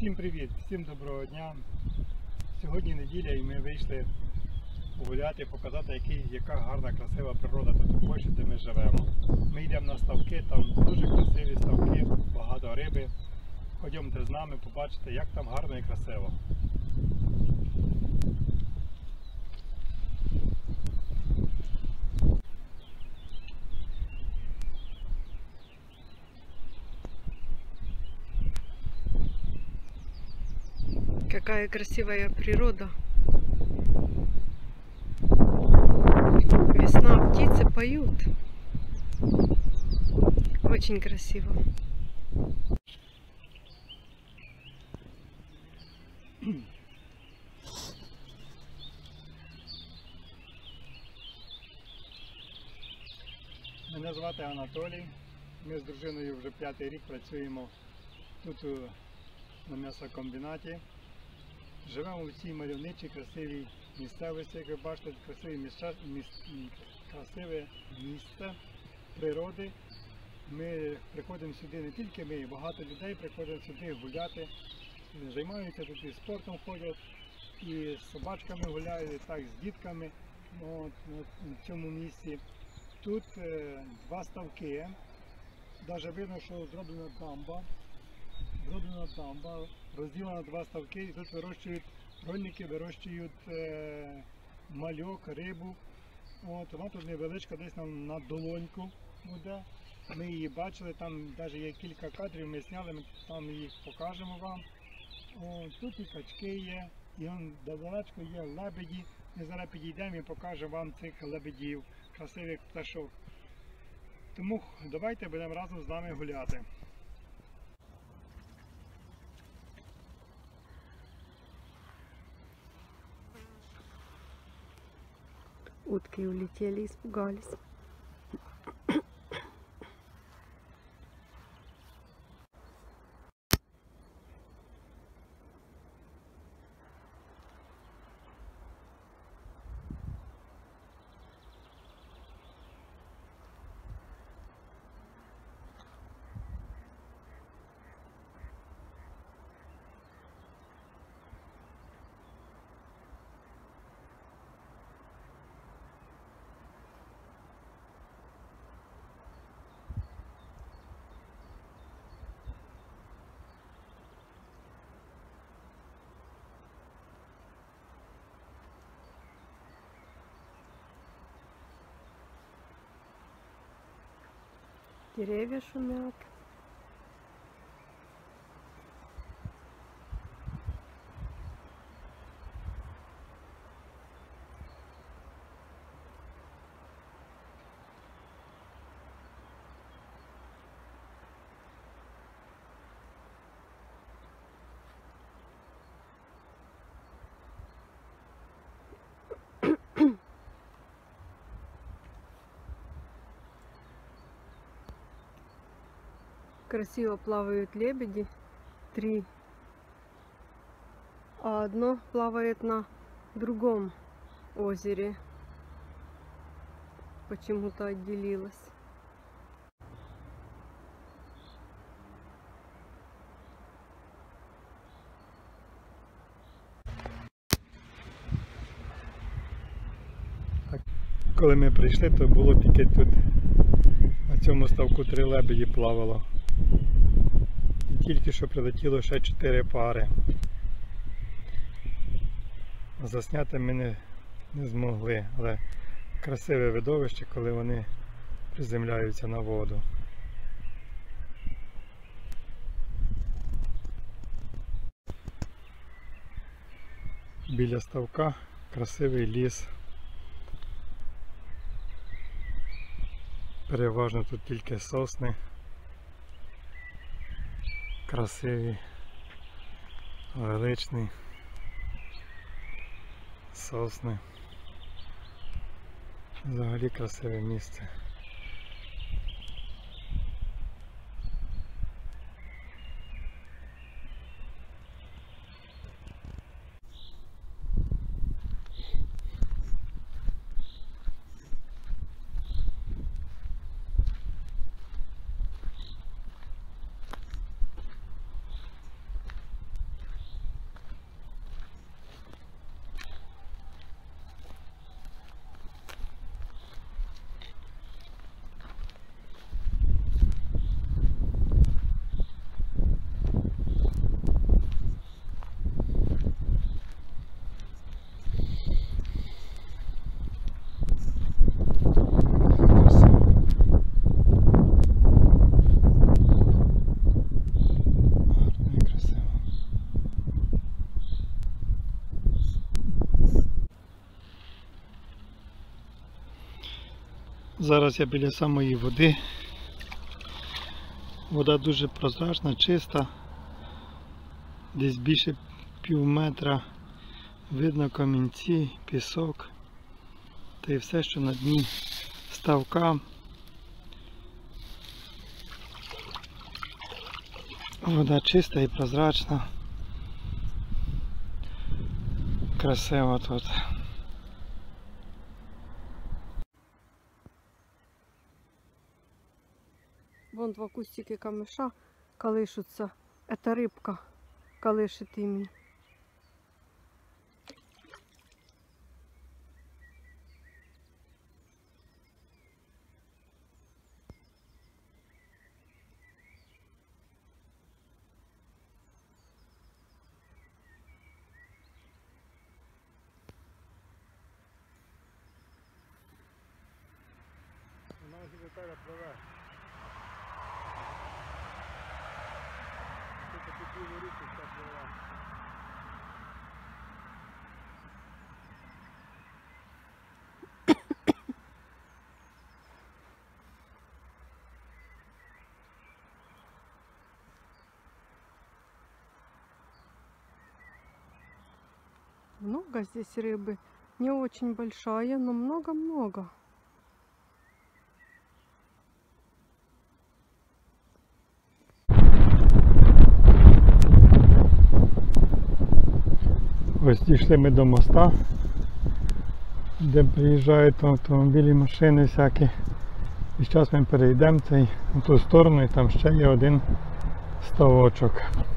Всім привіт, всім доброго дня. Сьогодні неділя і ми вийшли погуляти, показати, яка гарна, красива природа тут у Польщі, де ми живемо. Ми йдемо на ставки, там дуже красиві ставки, багато риби. Ходімте з нами, побачите, як там гарно і красиво. Какая красивая природа. Весна, птицы поют. Очень красиво. Мене звати Анатолій. Ми з дружиною вже 5-й рік працюємо тут на м'ясокомбінаті. Живемо в цій мальовничій, красивій місцевості, як ви бачите, красиве місце природи. Ми приходимо сюди не тільки ми, багато людей приходять сюди гуляти, займаються тут і спортом ходять, і з собачками гуляють, і так з дітками на цьому місці. Тут два ставки, навіть видно, що зроблена дамба. Розділена на два ставки, і тут рольники вирощують мальок, рибу. Вона тут невеличка, десь на долоньку буде. Ми її бачили, там навіть є кілька кадрів, ми зняли, ми там їх покажемо вам. Тут і качки є, і далечко є лебеді. Ми зараз підійдемо і покажемо вам цих лебедів, красивих пташок. Тому давайте будемо разом з нами гуляти. Утки улетели, испугались. Деревья шумят. Красиво плавают лебеди, 3, а одно плавает на другом озере, почему-то отделилось. Коли ми прийшли, то було тільки тут на цьому ставку 3 лебеді плавало. І тільки що прилетіло ще 4 пари. Засняти ми не змогли, але красиве видовище, коли вони приземляються на воду. Біля ставка красивий ліс. Переважно тут тільки сосни. Красиві, величні сосни. Взагалі красиве місце. Зараз я біля самої води. Вода дуже прозрачна, чиста. Десь більше пів метра. Видно камінці, пісок. Та й все, що на дні ставка. Вода чиста і прозрачна. Красиво тут. Вон два кустики камыша колышутся. Это рыбка колышет ими. Вона вже перепливе. Тут таку білу ріку перепливе. Много здесь рыбы. Не очень большая, но много-много. Ось дійшли ми до моста, де приїжджають автомобілі, машини всякі. І зараз ми перейдемо на ту сторону, і там ще є один ставочок.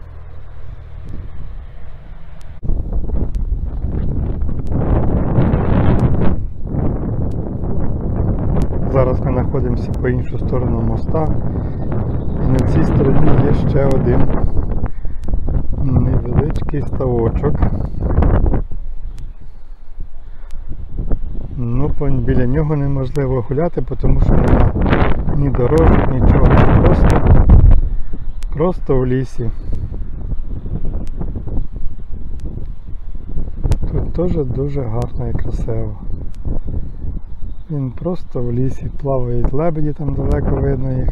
Зараз ми знаходимося по іншу сторону моста, і на цій стороні є ще один невеличкий ставочок. Ну, біля нього неможливо гуляти, тому що немає ні дорожок, нічого, просто в лісі. Тут теж дуже гарно і красиво. Він просто в лісі, плавають лебеді, там далеко видно їх.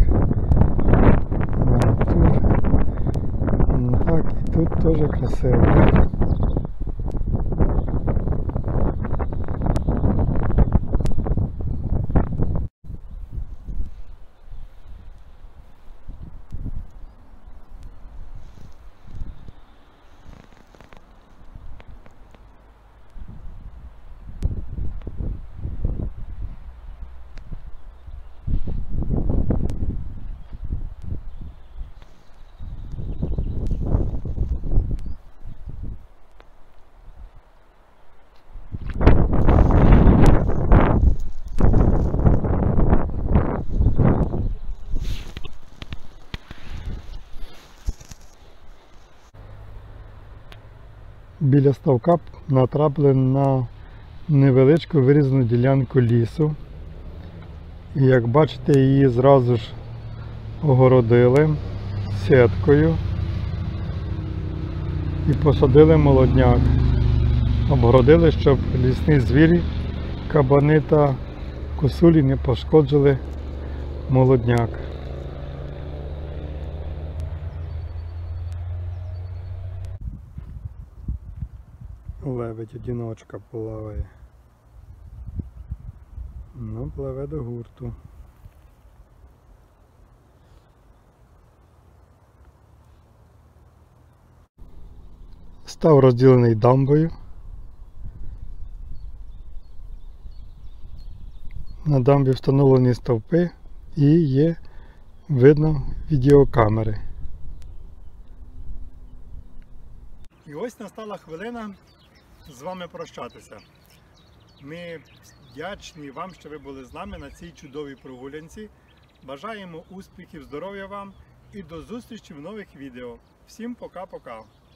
Так, і тут теж красиво. Біля ставка натрапили на невеличку вирізану ділянку лісу. І як бачите, її зразу ж огородили сіткою і посадили молодняк. Обгородили, щоб лісні звірі, кабани та косулі не пошкоджили молодняк. Лебедь одиночка плаває. Ну, пливе до гурту. Став розділений дамбою. На дамбі встановлені стовпи і є видно відеокамери. І ось настала хвилина з вами прощатися. Ми вдячні вам, що ви були з нами на цій чудовій прогулянці. Бажаємо успіхів, здоров'я вам і до зустрічі в нових відео. Всім пока-пока!